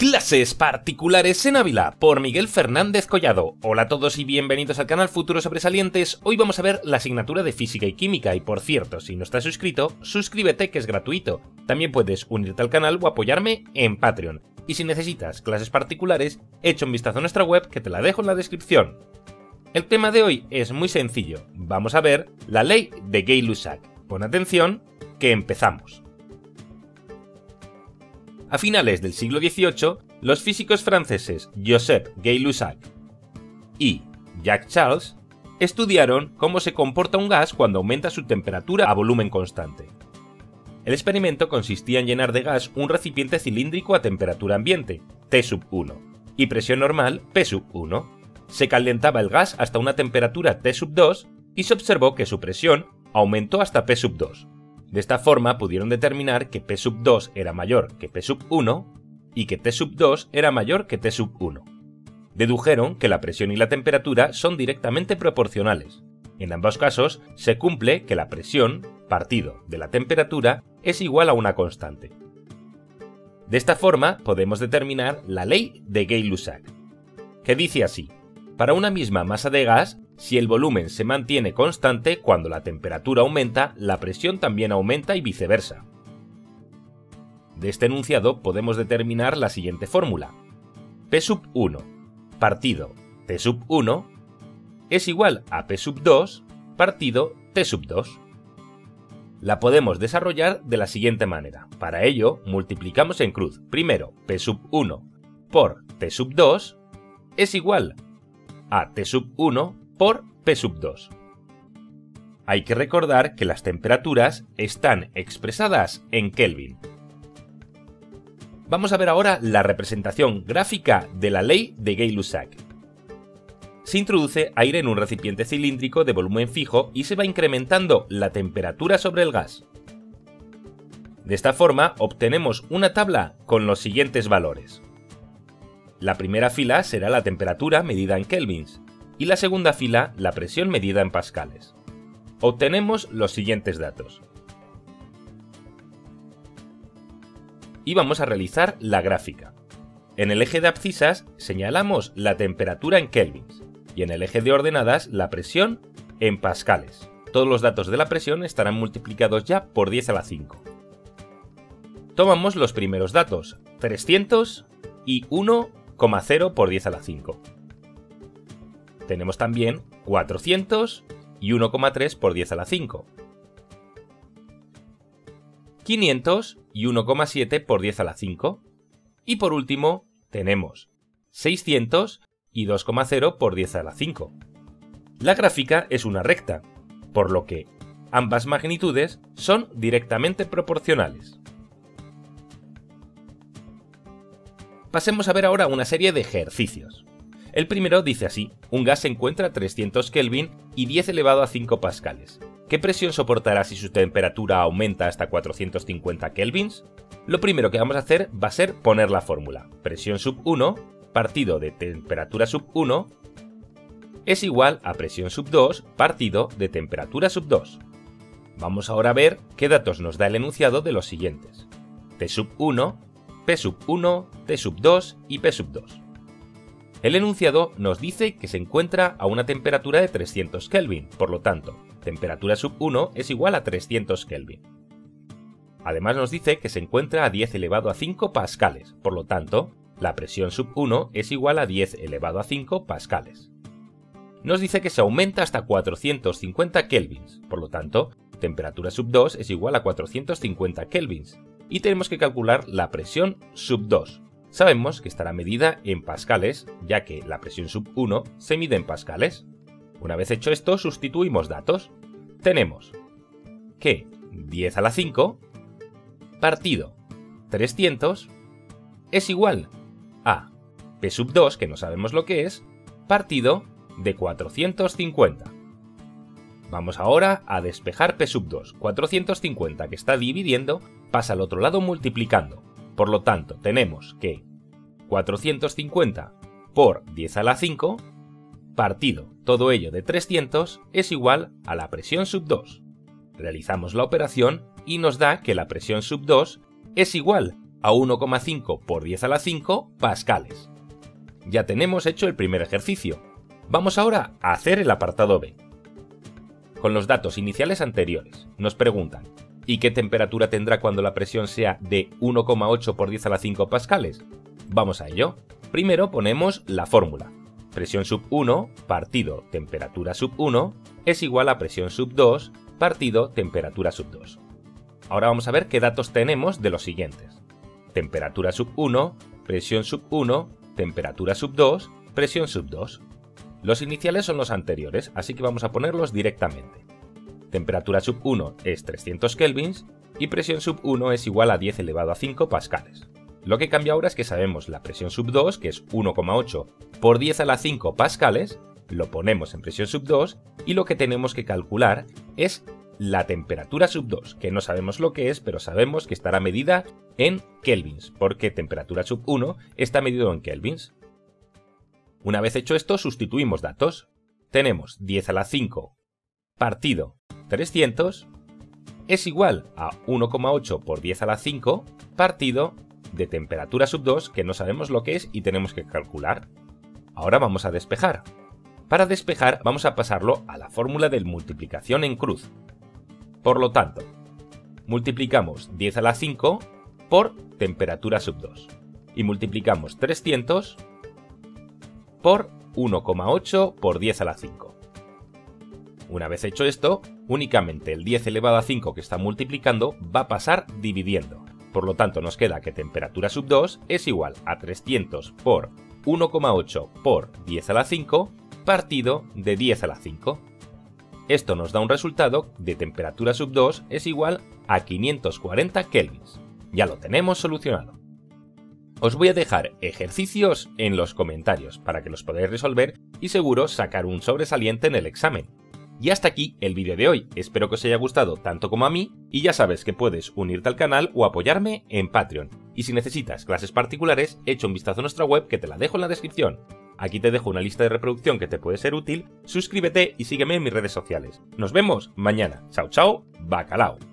Clases particulares en Ávila por Miguel Fernández Collado. Hola a todos y bienvenidos al canal Futuros Sobresalientes. Hoy vamos a ver la asignatura de Física y Química y por cierto, si no estás suscrito, suscríbete que es gratuito. También puedes unirte al canal o apoyarme en Patreon. Y si necesitas clases particulares, echa un vistazo a nuestra web que te la dejo en la descripción. El tema de hoy es muy sencillo. Vamos a ver la ley de Gay-Lussac. Pon atención, que empezamos. A finales del siglo XVIII, los físicos franceses Joseph Gay-Lussac y Jacques Charles estudiaron cómo se comporta un gas cuando aumenta su temperatura a volumen constante. El experimento consistía en llenar de gas un recipiente cilíndrico a temperatura ambiente, T1, y presión normal, P1. Se calentaba el gas hasta una temperatura T2 y se observó que su presión aumentó hasta P2. De esta forma pudieron determinar que P2 era mayor que P1 y que T2 era mayor que T1. Dedujeron que la presión y la temperatura son directamente proporcionales. En ambos casos se cumple que la presión, partido de la temperatura, es igual a una constante. De esta forma podemos determinar la ley de Gay-Lussac, que dice así: para una misma masa de gas, si el volumen se mantiene constante, cuando la temperatura aumenta, la presión también aumenta y viceversa. De este enunciado podemos determinar la siguiente fórmula: P1 partido T1 es igual a P2 partido T2. La podemos desarrollar de la siguiente manera. Para ello, multiplicamos en cruz. Primero, P1 por T2 es igual a T1 por P2. Hay que recordar que las temperaturas están expresadas en Kelvin. Vamos a ver ahora la representación gráfica de la ley de Gay-Lussac. Se introduce aire en un recipiente cilíndrico de volumen fijo y se va incrementando la temperatura sobre el gas. De esta forma obtenemos una tabla con los siguientes valores. La primera fila será la temperatura medida en kelvins y la segunda fila la presión medida en pascales. Obtenemos los siguientes datos. Y vamos a realizar la gráfica. En el eje de abscisas señalamos la temperatura en kelvins y en el eje de ordenadas la presión en pascales. Todos los datos de la presión estarán multiplicados ya por 10 a la 5. Tomamos los primeros datos, 300 y 1,0 por 10 a la 5. Tenemos también 400 y 1,3 por 10 a la 5. 500 y 1,7 por 10 a la 5. Y por último, tenemos 600 y 2,0 por 10 a la 5. La gráfica es una recta, por lo que ambas magnitudes son directamente proporcionales. Pasemos a ver ahora una serie de ejercicios. El primero dice así: un gas se encuentra a 300 Kelvin y 10 elevado a 5 pascales. ¿Qué presión soportará si su temperatura aumenta hasta 450 kelvins? Lo primero que vamos a hacer va a ser poner la fórmula. Presión sub 1 partido de temperatura sub 1 es igual a presión sub 2 partido de temperatura sub 2. Vamos ahora a ver qué datos nos da el enunciado de los siguientes: T sub 1, P sub 1, T sub 2 y P sub 2. El enunciado nos dice que se encuentra a una temperatura de 300 Kelvin, por lo tanto, temperatura sub 1 es igual a 300 Kelvin. Además nos dice que se encuentra a 10 elevado a 5 pascales, por lo tanto, la presión sub 1 es igual a 10 elevado a 5 pascales. Nos dice que se aumenta hasta 450 kelvins, por lo tanto, temperatura sub 2 es igual a 450 kelvins. Y tenemos que calcular la presión sub 2. Sabemos que estará medida en pascales, ya que la presión sub 1 se mide en pascales. Una vez hecho esto, sustituimos datos. Tenemos que 10 a la 5 partido 300 es igual a P sub 2, que no sabemos lo que es, partido de 450. Vamos ahora a despejar P sub 2. 450 que está dividiendo pasa al otro lado multiplicando. Por lo tanto, tenemos que 450 por 10 a la 5 partido todo ello de 300 es igual a la presión sub 2. Realizamos la operación y nos da que la presión sub 2 es igual a 1,5 por 10 a la 5 pascales. Ya tenemos hecho el primer ejercicio. Vamos ahora a hacer el apartado B. Con los datos iniciales anteriores, nos preguntan ¿y qué temperatura tendrá cuando la presión sea de 1,8 por 10 a la 5 pascales? Vamos a ello. Primero ponemos la fórmula. Presión sub 1 partido temperatura sub 1 es igual a presión sub 2 partido temperatura sub 2. Ahora vamos a ver qué datos tenemos de los siguientes. Temperatura sub 1, presión sub 1, temperatura sub 2, presión sub 2. Los iniciales son los anteriores, así que vamos a ponerlos directamente. Temperatura sub 1 es 300 kelvins y presión sub 1 es igual a 10 elevado a 5 pascales. Lo que cambia ahora es que sabemos la presión sub 2, que es 1,8 por 10 a la 5 pascales, lo ponemos en presión sub 2 y lo que tenemos que calcular es la temperatura sub 2, que no sabemos lo que es, pero sabemos que estará medida en kelvins, porque temperatura sub 1 está medido en kelvins. Una vez hecho esto, sustituimos datos. Tenemos 10 a la 5 partido 300 es igual a 1,8 por 10 a la 5 partido de temperatura sub 2, que no sabemos lo que es y tenemos que calcular. Ahora vamos a despejar. Para despejar vamos a pasarlo a la fórmula de multiplicación en cruz. Por lo tanto, multiplicamos 10 a la 5 por temperatura sub 2 y multiplicamos 300 por 1,8 por 10 a la 5. Una vez hecho esto, únicamente el 10 elevado a 5 que está multiplicando va a pasar dividiendo. Por lo tanto, nos queda que temperatura sub 2 es igual a 300 por 1,8 por 10 a la 5 partido de 10 a la 5. Esto nos da un resultado de temperatura sub 2 es igual a 540 kelvins. Ya lo tenemos solucionado. Os voy a dejar ejercicios en los comentarios para que los podáis resolver y seguro sacar un sobresaliente en el examen. Y hasta aquí el vídeo de hoy, espero que os haya gustado tanto como a mí y ya sabes que puedes unirte al canal o apoyarme en Patreon. Y si necesitas clases particulares, echa un vistazo a nuestra web que te la dejo en la descripción. Aquí te dejo una lista de reproducción que te puede ser útil, suscríbete y sígueme en mis redes sociales. Nos vemos mañana. Chao chao, bacalao.